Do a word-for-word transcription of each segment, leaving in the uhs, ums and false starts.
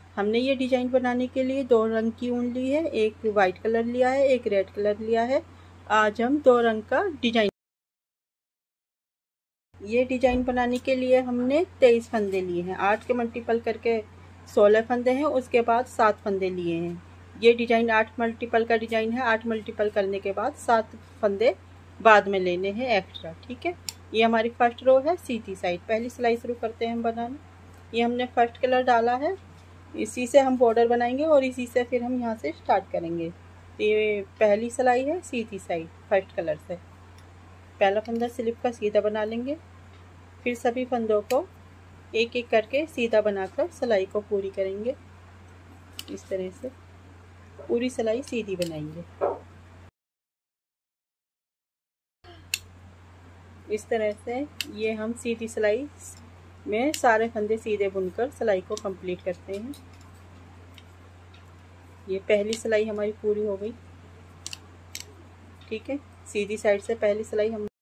हमने ये डिजाइन बनाने के लिए दो रंग की ऊन ली है, एक वाइट कलर लिया है, एक रेड कलर लिया है। आज हम दो रंग का डिजाइन, ये डिजाइन बनाने के लिए हमने तेईस फंदे लिए हैं। आठ के मल्टीपल करके सोलह फंदे हैं, उसके बाद सात फंदे लिए हैं। ये डिजाइन आठ मल्टीपल का डिजाइन है। आठ मल्टीपल करने के बाद सात फंदे बाद में लेने हैं एक्स्ट्रा, ठीक है। ये हमारी फर्स्ट रो है सीधी साइड। पहली सिलाई शुरू करते हैं हम बनाना। ये हमने फर्स्ट कलर डाला है, इसी से हम बॉर्डर बनाएंगे और इसी से फिर हम यहाँ से स्टार्ट करेंगे। तो ये पहली सिलाई है सीधी साइड फर्स्ट कलर से। पहला फंदा स्लिप का सीधा बना लेंगे, फिर सभी फंदों को एक एक करके सीधा बनाकर सिलाई को पूरी करेंगे। इस तरह से पूरी सिलाई सीधी बनाएंगे। इस तरह से ये हम सीधी सिलाई में सारे फंदे सीधे बुनकर सिलाई को कंप्लीट करते हैं। ये पहली सिलाई हमारी पूरी हो गई, ठीक है। सीधी साइड से पहली सिलाई हम,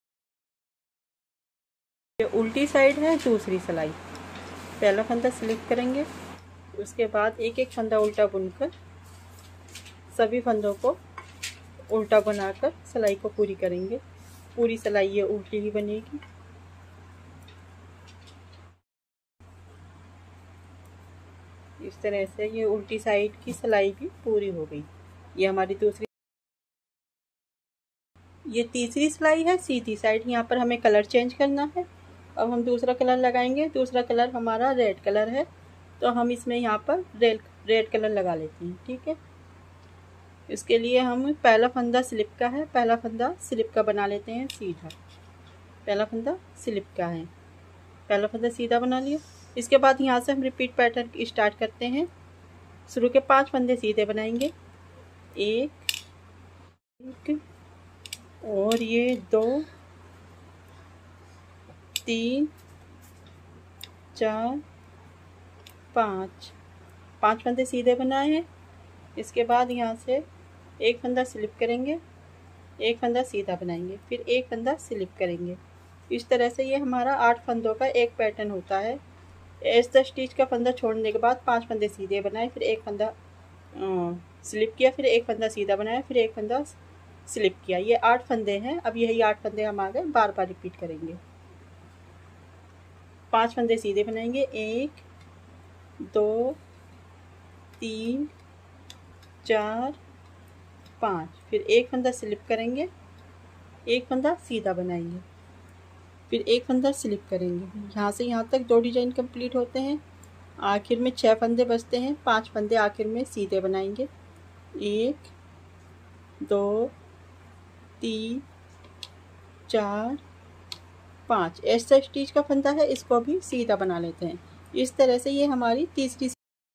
ये उल्टी साइड है दूसरी सिलाई। पहला फंदा स्लिप करेंगे, उसके बाद एक एक फंदा उल्टा बुनकर सभी फंदों को उल्टा बनाकर सिलाई को पूरी करेंगे। पूरी सिलाई ये उल्टी ही बनेगी। इस तरह से ये उल्टी साइड की सिलाई भी पूरी हो गई। ये हमारी दूसरी, ये तीसरी सिलाई है सीधी साइड। यहाँ पर हमें कलर चेंज करना है। अब हम दूसरा कलर लगाएंगे। दूसरा कलर हमारा रेड कलर है, तो हम इसमें यहाँ पर रेड रेड कलर लगा लेते हैं, ठीक है। इसके लिए हम पहला फंदा स्लिप का है, पहला फंदा स्लिप का बना लेते हैं सीधा। पहला फंदा स्लिप का है, पहला फंदा सीधा बना लिया। इसके बाद यहाँ से हम रिपीट पैटर्न स्टार्ट करते हैं। शुरू के पांच फंदे सीधे बनाएंगे, एक एक और ये दो, तीन, चार, पाँच, पांच फंदे सीधे बनाए हैं। इसके बाद यहाँ से एक फंदा स्लिप करेंगे, एक फंदा सीधा बनाएंगे, फिर एक फंदा स्लिप करेंगे। इस तरह से ये हमारा आठ फंदों का एक पैटर्न होता है। एस द स्टिच का फंदा छोड़ने के बाद पांच फंदे सीधे बनाए, फिर एक फंदा स्लिप किया, फिर एक फंदा सीधा बनाया, फिर एक फंदा स्लिप किया। ये आठ फंदे हैं। अब यही आठ फंदे हम आगे बार बार रिपीट करेंगे। पांच फंदे सीधे बनाएंगे, एक, दो, तीन, चार, पाँच, फिर एक फंदा स्लिप करेंगे, एक फंदा सीधा बनाएंगे, फिर एक फंदा स्लिप करेंगे। यहाँ से यहाँ तक दो डिजाइन कंप्लीट होते हैं। आखिर में छह फंदे बचते हैं। पांच फंदे आखिर में सीधे बनाएंगे, एक, दो, तीन, चार, पाँच। ऐसा स्टिच का फंदा है, इसको भी सीधा बना लेते हैं। इस तरह से ये हमारी तीसरी,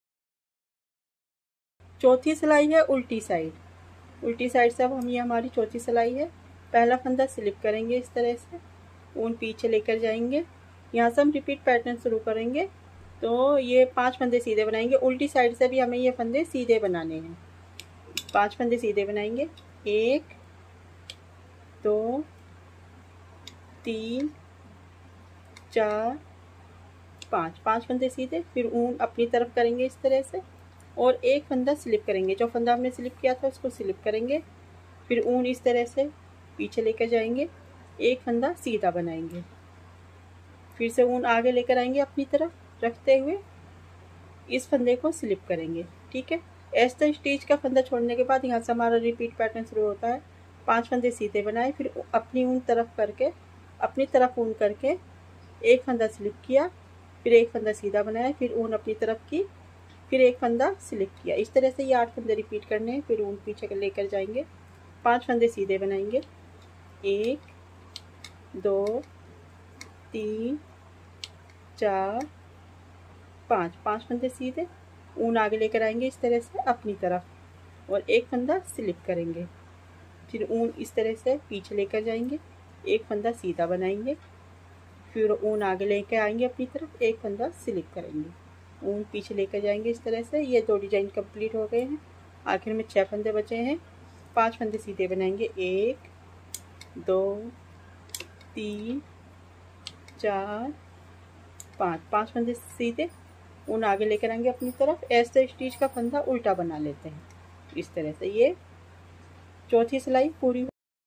चौथी सिलाई है उल्टी साइड। उल्टी साइड से अब हम, ये हमारी चौथी सिलाई है। पहला फंदा स्लिप करेंगे, इस तरह से ऊन पीछे लेकर जाएंगे। यहाँ से हम रिपीट पैटर्न शुरू करेंगे। तो ये पांच फंदे सीधे बनाएंगे। उल्टी साइड से भी हमें ये फंदे सीधे बनाने हैं। पांच फंदे सीधे बनाएंगे, एक, दो, तीन, चार, पाँच, पांच फंदे सीधे। फिर ऊन अपनी तरफ करेंगे इस तरह से, और एक फंदा स्लिप करेंगे। जो फंदा हमने स्लिप किया था उसको स्लिप करेंगे, फिर ऊन इस तरह से पीछे लेकर जाएंगे, एक फंदा सीधा बनाएंगे, फिर से ऊन आगे लेकर आएंगे अपनी तरफ रखते हुए, इस फंदे को स्लिप करेंगे, ठीक है। ऐसा स्टिच का फंदा छोड़ने के बाद यहाँ से हमारा रिपीट पैटर्न शुरू होता है। पांच फंदे सीधे बनाए, फिर अपनी ऊन तरफ करके, अपनी तरफ ऊन करके एक फंदा स्लिप किया, फिर एक फंदा सीधा बनाया, फिर ऊन अपनी तरफ की, फिर एक फंदा स्लिप किया। इस तरह से ये आठ फंदे रिपीट करने हैं। फिर ऊन पीछे लेकर जाएंगे, पांच फंदे सीधे बनाएंगे, एक, दो, तीन, चार, पाँच, पांच फंदे सीधे। ऊन आगे लेकर आएंगे इस तरह से अपनी तरफ, और एक फंदा स्लिप करेंगे, फिर ऊन इस तरह से पीछे लेकर जाएंगे, एक फंदा सीधा बनाएंगे, फिर ऊन आगे लेकर आएंगे अपनी तरफ, एक फंदा स्लिप करेंगे, ऊन पीछे लेकर जाएंगे इस तरह से। ये दो डिजाइन कंप्लीट हो गए हैं। आखिर में छह फंदे बचे हैं। पांच फंदे सीधे बनाएंगे, एक, दो, तीन, चार, पाँच, पांच फंदे सीधे, ऊन आगे लेकर आएंगे अपनी तरफ। ऐसे स्टिच का फंदा उल्टा बना लेते हैं इस तरह से। ये चौथी सिलाई पूरी।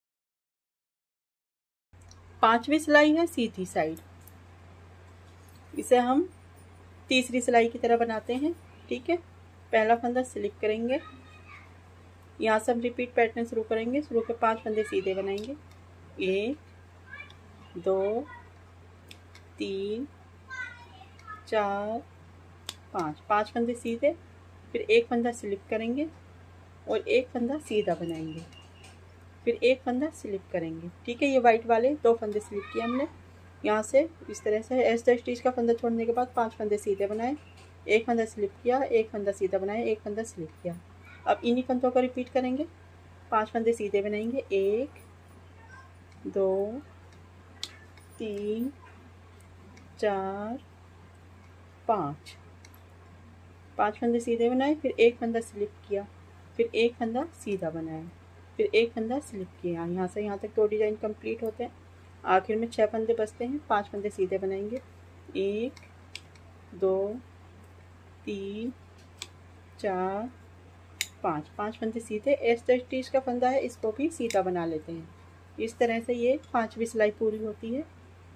पांचवी सिलाई है सीधी साइड, इसे हम तीसरी सिलाई की तरह बनाते हैं। ठीक है, पहला फंदा स्लिप करेंगे, यहाँ से हम रिपीट पैटर्न शुरू करेंगे। शुरू के पांच फंदे सीधे बनाएंगे, एक दो तीन चार पाँच, पांच फंदे सीधे, फिर एक फंदा स्लिप करेंगे और एक फंदा सीधा बनाएंगे, फिर एक फंदा स्लिप करेंगे। ठीक है, ये वाइट वाले दो फंदे स्लिप किए हमने यहाँ से इस तरह से। ऐसे स्टिच का फंदा छोड़ने के बाद पांच फंदे सीधे बनाए, एक फंदा स्लिप किया, एक फंदा सीधा बनाया, एक फंदा स्लिप किया। अब इन्हीं फंदों को रिपीट करेंगे। पांच फंदे सीधे बनाएंगे, एक दो तीन चार पाँच, पांच फंदे सीधे बनाए, फिर एक फंदा स्लिप किया, फिर एक फंदा सीधा बनाया, फिर एक फंदा स्लिप किया। यहाँ से यहाँ तक दो डिजाइन कंप्लीट होते हैं। आखिर में छह फंदे बचते हैं। पांच फंदे सीधे बनाएंगे, एक दो तीन चार पाँच, पांच फंदे सीधे। ऐसे स्टिच का फंदा है, इसको भी सीधा बना लेते हैं। इस तरह से ये पांचवी सिलाई पूरी होती है।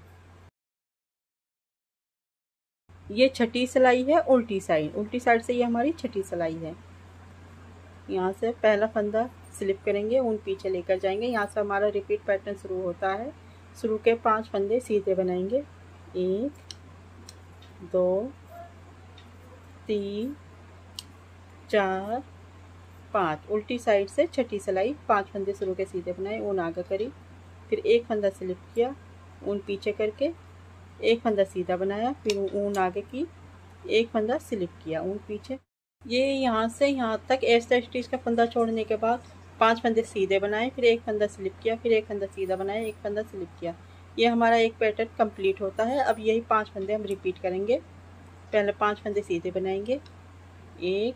ये छठी सिलाई है उल्टी साइड। उल्टी साइड से ये हमारी छठी सिलाई है। यहाँ से पहला फंदा स्लिप करेंगे, ऊन पीछे लेकर जाएंगे। यहाँ से हमारा रिपीट पैटर्न शुरू होता है। शुरू के पांच फंदे सीधे बनाएंगे, एक दो तीन चार पाँच। उल्टी साइड से छठी सिलाई, पांच फंदे शुरू के सीधे बनाए, ऊन आगे करी, फिर एक फंदा स्लिप किया, ऊन पीछे करके एक फंदा सीधा बनाया, फिर ऊन आगे की, एक फंदा स्लिप किया, ऊन पीछे। ये यहाँ से यहाँ तक ऐसा स्टिच का फंदा छोड़ने के बाद पांच फंदे सीधे बनाए, फिर एक फंदा स्लिप किया, फिर एक फंदा सीधा बनाया, एक फंदा स्लिप किया। ये हमारा एक पैटर्न कंप्लीट होता है। अब यही पांच फंदे हम रिपीट करेंगे। पहले पांच फंदे सीधे बनाएंगे, एक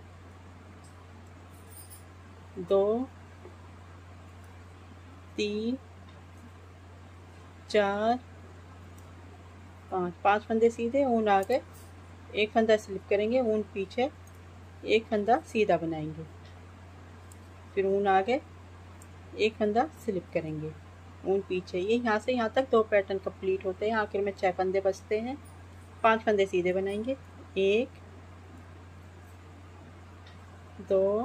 दो तीन चार पाँच, पांच फंदे सीधे, ऊन आगे, एक फंदा स्लिप करेंगे, ऊन पीछे, एक फंदा सीधा बनाएंगे, फिर ऊन आगे, एक फंदा स्लिप करेंगे, ऊन पीछे। ये यहाँ से यहाँ तक दो पैटर्न कंप्लीट होते हैं। आखिर में छह फंदे बचते हैं। पांच फंदे सीधे बनाएंगे, एक दो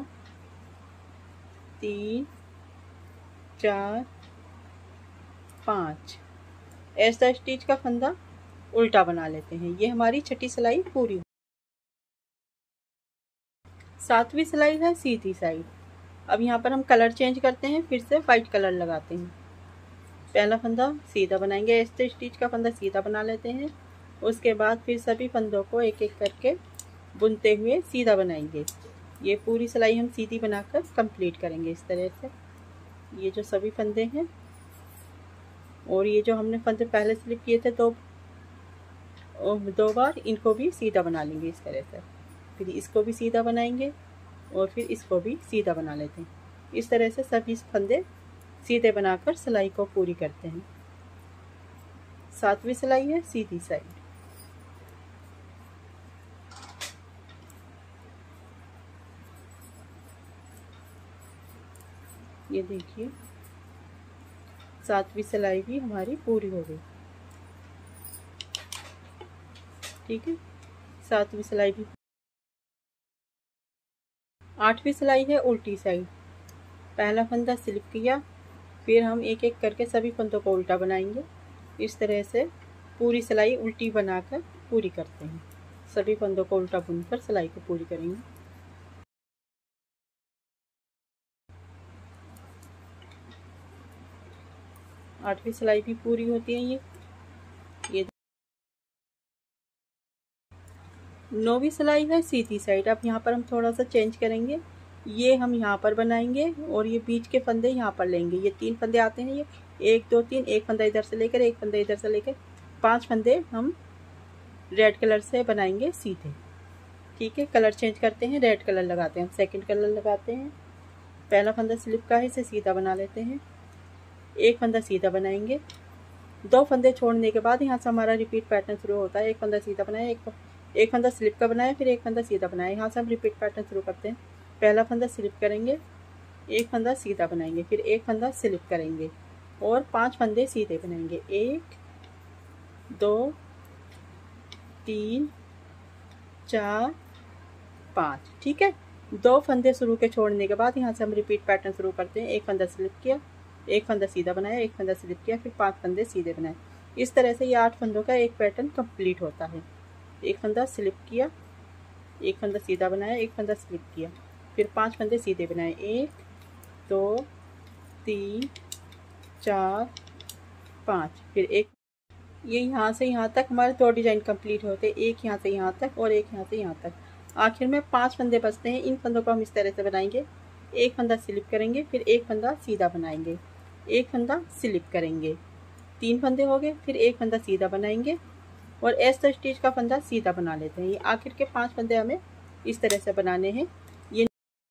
तीन चार पाँच। ऐसा स्टिच का फंदा उल्टा बना लेते हैं। ये हमारी छठी सिलाई पूरी। सातवीं सिलाई है सीधी साइड। अब यहाँ पर हम कलर चेंज करते हैं, फिर से वाइट कलर लगाते हैं। पहला फंदा सीधा बनाएंगे, ऐसे स्टिच का फंदा सीधा बना लेते हैं। उसके बाद फिर सभी फंदों को एक एक करके बुनते हुए सीधा बनाएंगे। ये पूरी सिलाई हम सीधी बनाकर कंप्लीट करेंगे इस तरह से। ये जो सभी फंदे हैं और ये जो हमने फंदे पहले स्लिप किए थे दो दो बार, इनको भी सीधा बना लेंगे इस तरह से। फिर इसको भी सीधा बनाएंगे और फिर इसको भी सीधा बना लेते हैं। इस तरह से सभी फंदे सीधे बनाकर सिलाई को पूरी करते हैं। सातवीं सिलाई है सीधी साइड। ये देखिए सातवीं सिलाई भी हमारी पूरी हो गई। ठीक है, सातवीं सिलाई भी। आठवीं सिलाई है उल्टी साइड। पहला फंदा स्लिप किया, फिर हम एक एक करके सभी फंदों को उल्टा बनाएंगे। इस तरह से पूरी सिलाई उल्टी बनाकर पूरी करते हैं। सभी फंदों को उल्टा बुनकर सिलाई को पूरी करेंगे। आठवीं सिलाई भी पूरी होती है। ये ये नौवीं सिलाई है सीधी साइड। अब यहाँ पर हम थोड़ा सा चेंज करेंगे। ये हम यहाँ पर बनाएंगे और ये बीच के फंदे यहाँ पर लेंगे। ये तीन फंदे आते हैं, ये एक दो तीन, एक फंदा इधर से लेकर, एक फंदा इधर से लेकर, पांच फंदे हम रेड कलर से बनाएंगे सीधे। ठीक है, कलर चेंज करते हैं, रेड कलर लगाते हैं, हम सेकंड कलर लगाते हैं। पहला फंदा स्लिप का है, इसे सीधा बना लेते हैं। एक फंदा सीधा बनाएंगे, दो फंदे छोड़ने के बाद यहाँ से हमारा रिपीट पैटर्न शुरू होता है। एक फंदा सीधा बनाया, एक एक फंदा स्लिप का बनाया, फिर एक फंदा सीधा बनाया। यहाँ से हम रिपीट पैटर्न शुरू करते हैं। पहला फंदा स्लिप करेंगे, एक फंदा सीधा बनाएंगे, फिर एक फंदा स्लिप करेंगे और पांच फंदे सीधे बनाएंगे। एक, दो, तीन, चार, पाँच। ठीक है, दो फंदे शुरू के छोड़ने के बाद यहाँ से हम रिपीट पैटर्न शुरू करते हैं। एक फंदा स्लिप किया, एक फंदा सीधा बनाया, एक फंदा स्लिप किया, फिर पांच फंदे सीधे बनाए। इस तरह से ये आठ फंदों का एक पैटर्न कंप्लीट होता है। एक फंदा स्लिप किया, एक फंदा सीधा बनाया, एक फंदा स्लिप किया, फिर पांच फंदे सीधे बनाए। एक, दो, तीन, चार, पाँच, फिर एक। ये यहाँ से यहाँ तक हमारे दो डिजाइन कंप्लीट होते हैं। एक यहाँ से यहाँ तक और एक यहाँ से यहाँ तक। आखिर में पांच फंदे बचते हैं। इन फंदों को हम इस तरह से बनाएंगे। एक फंदा स्लिप करेंगे, फिर एक फंदा सीधा बनाएंगे, एक फंदा स्लिप करेंगे, तीन फंदे हो गए, फिर एक फंदा सीधा बनाएंगे और एस्टर स्टिच का फंदा सीधा बना लेते हैं। ये आखिर के पांच फंदे हमें इस तरह से बनाने हैं। ये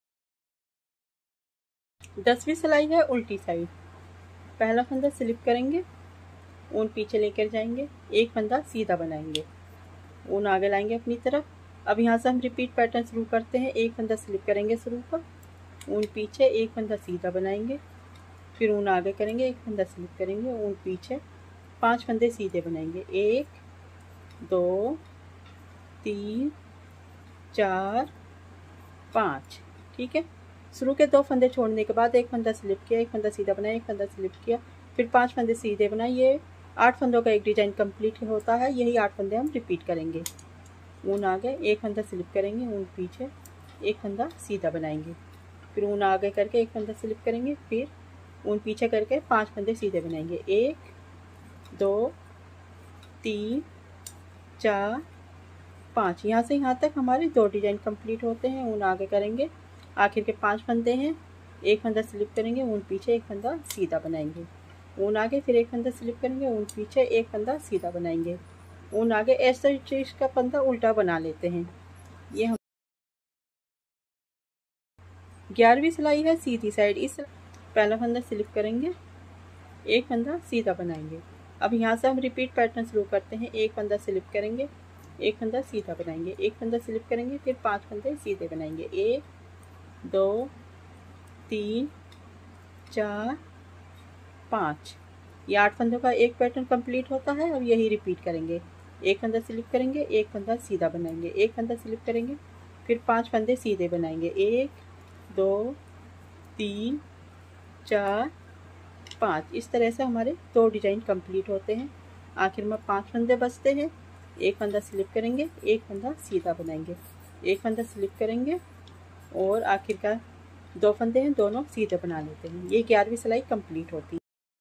दसवीं सिलाई है उल्टी साइड। पहला फंदा स्लिप करेंगे, ऊन पीछे लेकर जाएंगे, एक फंदा सीधा बनाएंगे, ऊन आगे लाएंगे अपनी तरफ। अब यहाँ से हम रिपीट पैटर्न शुरू करते हैं। एक फंदा स्लिप करेंगे शुरू पर, ऊन पीछे, एक फंदा सीधा बनाएंगे, फिर ऊन आगे करेंगे, एक फंदा स्लिप करेंगे, ऊन पीछे, पांच फंदे सीधे बनाएंगे। एक, दो, तीन, चार, पाँच। ठीक है, शुरू के दो फंदे छोड़ने के बाद एक फंदा स्लिप किया, एक फंदा सीधा बनाया, एक फंदा स्लिप किया, फिर पांच फंदे सीधे बनाए। ये आठ फंदों का एक डिजाइन कंप्लीट होता है। यही आठ फंदे हम रिपीट करेंगे। ऊन आगे, एक फंदा स्लिप करेंगे, ऊन पीछे, एक फंदा सीधा बनाएंगे, फिर ऊन आगे करके एक फंदा स्लिप करेंगे, फिर ऊन पीछे करके पांच फंदे सीधे बनाएंगे। एक, दो, तीन, चार, पाँच। यहाँ से यहाँ तक हमारे दो डिजाइन कंप्लीट होते हैं। ऊन आगे करेंगे, आखिर के पांच फंदे हैं। एक फंदा स्लिप करेंगे, ऊन पीछे, एक फंदा सीधा बनाएंगे, ऊन आगे, फिर एक फंदा स्लिप करेंगे, ऊन पीछे, एक फंदा सीधा बनाएंगे, ऊन आगे। ऐसे चीज का फंदा उल्टा बना लेते हैं। ये हम ग्यारहवीं सिलाई है सीधी साइड। इस पहला फंदा स्लिप करेंगे, एक फंदा सीधा बनाएंगे। अब यहाँ से हम रिपीट पैटर्न शुरू करते हैं। एक फंदा स्लिप करेंगे, एक फंदा सीधा बनाएंगे, एक फंदा स्लिप करेंगे, फिर पांच फंदे सीधे बनाएंगे। एक, दो, तीन, चार, पाँच। ये आठ फंदों का एक पैटर्न कंप्लीट होता है। अब यही रिपीट करेंगे। एक फंदा स्लिप करेंगे, एक फंदा सीधा बनाएंगे, एक फंदा स्लिप करेंगे, फिर पांच फंदे सीधे बनाएंगे। एक, दो, तीन, चार, पाँच। इस तरह से हमारे दो डिजाइन कंप्लीट होते हैं। आखिर में पांच फंदे बचते हैं। एक फंदा स्लिप करेंगे, एक फंदा सीधा बनाएंगे, एक फंदा स्लिप करेंगे और आखिर का दो फंदे हैं, दोनों सीधे बना लेते हैं। ये ग्यारहवीं सिलाई कंप्लीट होती है।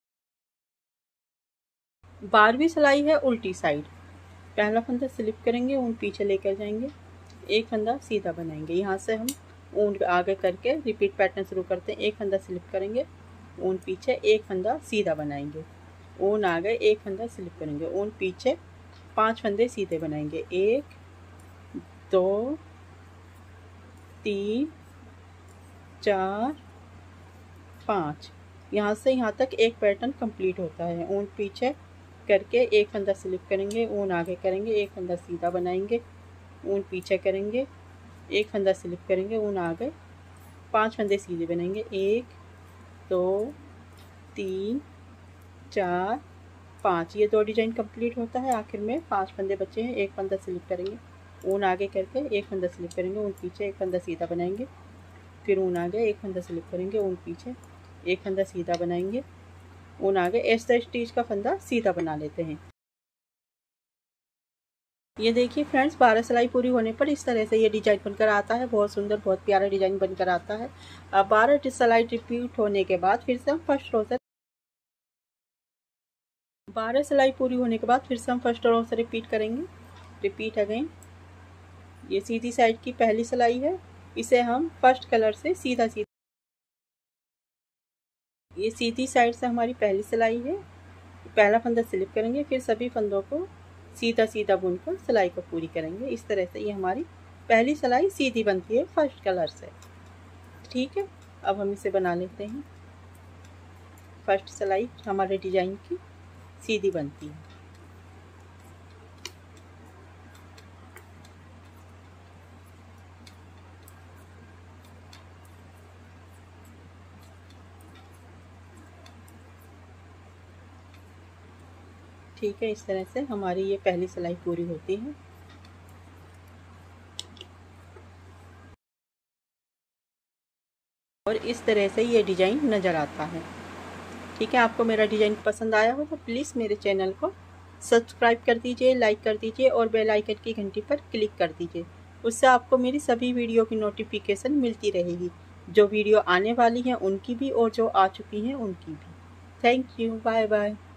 बारहवीं सिलाई है उल्टी साइड। पहला फंदा स्लिप करेंगे, ऊन पीछे लेकर जाएंगे, एक फंदा सीधा बनाएंगे। यहाँ से हम ऊन आगे करके रिपीट पैटर्न शुरू करते हैं। एक फंदा स्लिप करेंगे, ऊन पीछे, एक फंदा सीधा बनाएंगे, ऊन आगे, एक फंदा स्लिप करेंगे, ऊन पीछे, पांच फंदे सीधे बनाएंगे। एक, दो, तीन, चार, पाँच। यहाँ से यहाँ तक एक पैटर्न कंप्लीट होता है। ऊन पीछे करके एक फंदा स्लिप करेंगे, ऊन आगे करेंगे, एक फंदा सीधा बनाएंगे, ऊन पीछे करेंगे, एक फंदा स्लिप करेंगे, ऊन आगे, पांच फंदे सीधे बनाएंगे। एक, दो, तीन, चार, पाँच। ये दो डिजाइन कंप्लीट होता है। आखिर में पांच फंदे बचे हैं। एक फंदा स्लिप करेंगे, ऊन आगे करके एक फंदा स्लिप करेंगे, ऊन पीछे, एक फंदा सीधा बनाएंगे, फिर ऊन आगे, एक फंदा स्लिप करेंगे, ऊन पीछे, एक फंदा सीधा बनाएंगे, ऊन आगे। ऐसा स्टिच का फंदा सीधा बना लेते हैं। ये देखिए फ्रेंड्स, बारह सिलाई पूरी होने पर इस तरह से ये डिजाइन बनकर आता है। बहुत सुंदर, बहुत प्यारा डिजाइन बनकर आता है। अब बारह सिलाई रिपीट होने के बाद फिर से हम फर्स्ट रो से बारह सिलाई पूरी होने के बाद फिर से हम फर्स्ट रो से रिपीट करेंगे। Repeat again. ये सीधी साइड की पहली सिलाई है। इसे हम फर्स्ट कलर से सीधा सीधा, ये सीधी साइड से हमारी पहली सिलाई है। पहला फंदा स्लिप करेंगे, फिर सभी फंदों को सीधा सीधा बुनकर सिलाई को पूरी करेंगे। इस तरह से ये हमारी पहली सिलाई सीधी बनती है फर्स्ट कलर से। ठीक है, अब हम इसे बना लेते हैं। फर्स्ट सिलाई हमारे डिजाइन की सीधी बनती है। ठीक है, इस तरह से हमारी ये पहली सिलाई पूरी होती है। और इस तरह से ये डिज़ाइन नज़र आता है। ठीक है, आपको मेरा डिज़ाइन पसंद आया हो तो प्लीज़ मेरे चैनल को सब्सक्राइब कर दीजिए, लाइक कर दीजिए और बेल आइकन की घंटी पर क्लिक कर दीजिए। उससे आपको मेरी सभी वीडियो की नोटिफिकेशन मिलती रहेगी, जो वीडियो आने वाली हैं उनकी भी और जो आ चुकी हैं उनकी भी। Thank you, bye bye.